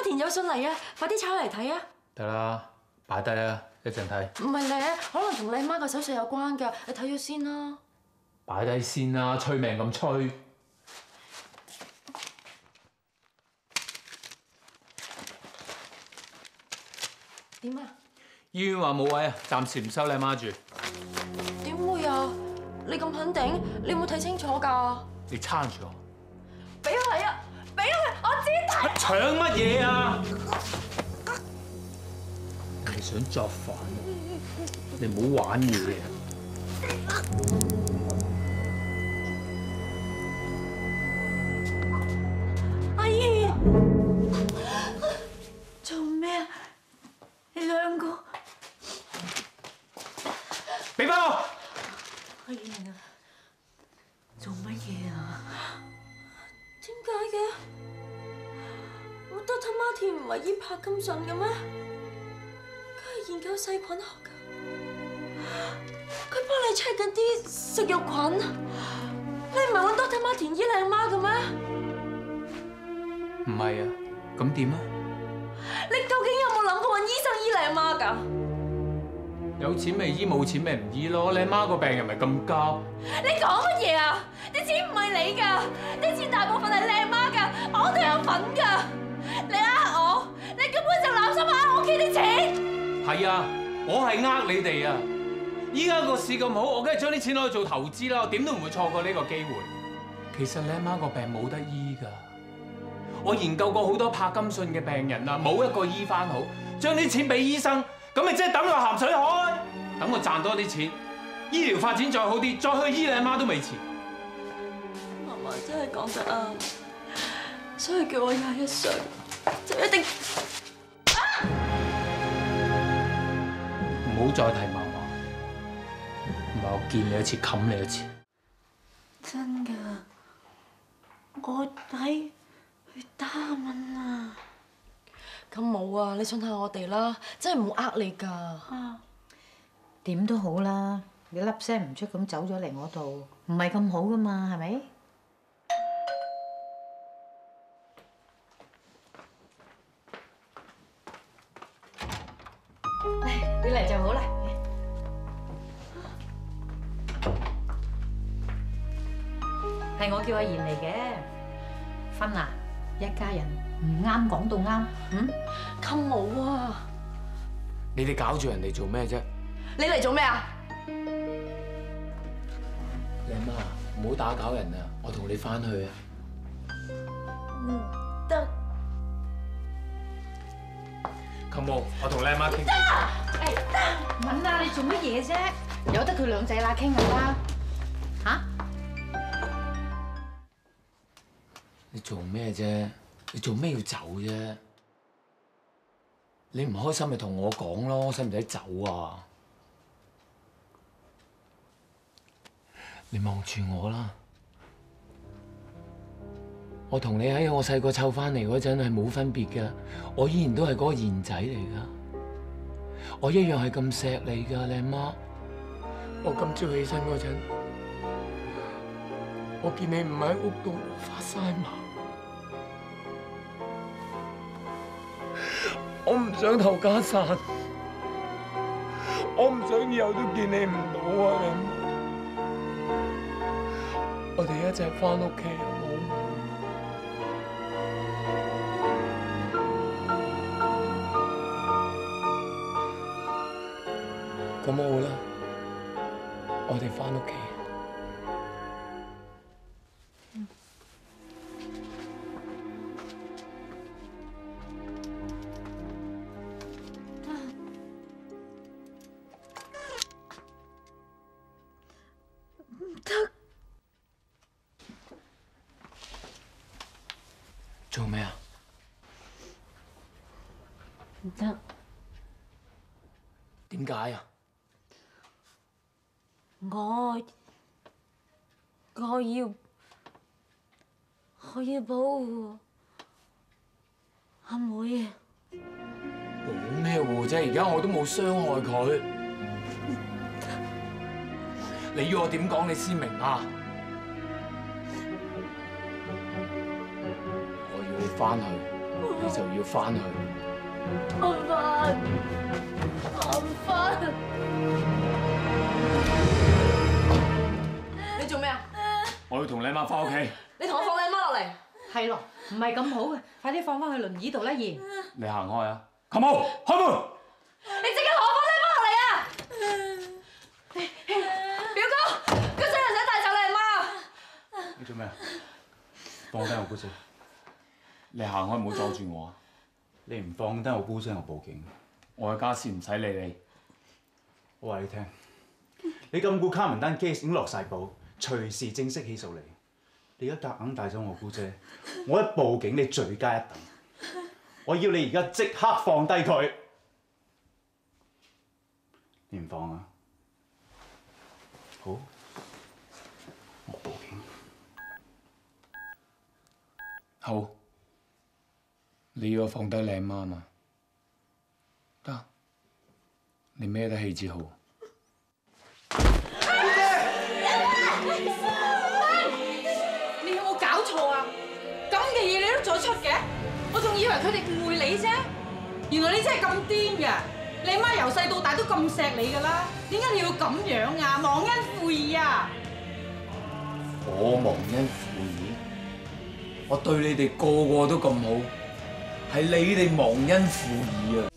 田有信嚟啊！快啲抄嚟睇啊！ 得啦，擺低啦，一陣睇。 唔係咧，可能同你媽個手術有關㗎，你睇咗先啦。 擺低先啦，催命咁催。 點啊？ 醫院話冇位啊，暫時唔收你媽住。 點會啊？你咁肯定？你有冇睇清楚㗎？ 你撐住我！ 俾我睇啊！俾我睇，我知睇。 搶乜嘢啊？你想作反？你唔好玩嘢啊！ 阿姨，做咩啊？你兩個俾翻我！ 阿姨啊，做乜嘢啊？點解嘅？我得他媽田唔係醫柏金遜嘅咩？佢係研究細菌學㗎。佢幫你 check 緊啲食肉菌，你唔係揾多他媽田醫靚媽嘅咩？ 唔係啊，咁點啊？ 你究竟有冇諗過揾醫生醫靚媽㗎？ 有錢咪醫，冇錢咪唔醫咯。你媽個病又唔係咁急。 你講乜嘢啊？啲錢唔係你㗎，啲錢大部分係靚媽㗎，我都有份㗎。你呃我，你根本就攬心呃我屋企啲錢。 係啊，我係呃你哋啊！依家個市咁好，我梗係將啲錢攞去做投資啦，我點都唔會錯過呢個機會。其實你媽個病冇得醫㗎，我研究過好多柏金遜嘅病人啊，冇一個醫翻好。將啲錢俾醫生，咁咪即係等落鹹水海。等我賺多啲錢，醫療發展再好啲，再去醫你媽都未遲。 媽媽真係講得啱，所以叫我21歲就一定唔好再提媽媽，唔係我見你一次冚你一次。 真㗎，我睇佢打蚊啊！咁冇啊，你信下我哋啦，真係唔好呃你㗎。 點都好啦，你粒聲唔出咁走咗嚟我度，唔係咁好噶嘛，係咪？你嚟就好啦。係我叫阿賢嚟嘅，芬啊，一家人唔啱講到啱， 咁冇啊！ 你哋搞住人哋做咩啫？ 你嚟做咩啊？ 你媽唔好打攪人啊！我同你翻去啊！ 唔得。 琴毛，我同你阿媽傾。 得，敏啊，你做乜嘢啫？由得佢兩仔乸傾下啦。嚇？ 你做咩啫？你做咩要走啫？你唔開心咪同我講咯，使唔使走啊？你望住我啦！我同你喺我細個湊翻嚟嗰陣係冇分別㗎，我依然都係嗰個賢仔嚟㗎，我一樣係咁錫你㗎，你阿媽。我今朝起身嗰陣，我見你唔喺屋度發晒麻，我唔想投家散，我唔想以後都見你唔到啊！你阿媽。我哋一齊返屋企好冇？咁好啦，我哋返屋企。做咩啊？ 唔得。 點解啊？ 我要保護阿妹啊！ 保咩護啫？而家我都冇傷害佢。你要我點講你先明啊？我要你返去你就要翻去。 我翻，我翻。你做咩啊？ 我要同你媽翻屋企。 你同我放你阿媽落嚟。 係咯，唔係咁好嘅，快啲放翻去輪椅度啦，賢。 你行開啊！冚門，開門。 你即刻同我放你阿媽落嚟啊！表哥，個死人想帶走你阿媽。 你做咩啊？放低我姑姐。你行開，唔好阻住我啊！ 你唔放低我姑姐，我報警。 我嘅家事唔使理你。 我話你聽，你禁錮卡文丹 case 已經落晒簿，隨時正式起訴你。你而家夾硬帶走我姑姐，我一報警你罪加一等。我要你而家即刻放低佢。你唔放啊？好，我報警。 好，你要我放低你阿媽嘛？得，你孭得起至好。 你有冇搞錯啊？咁嘅嘢你都做得出嘅？我仲以為佢哋誤會你啫，原來你真係咁癲㗎！你媽由細到大都咁錫你㗎啦，點解你要咁樣啊？忘恩負義啊！ 我忘恩負義，我對你哋個個都咁好，係你哋忘恩負義啊！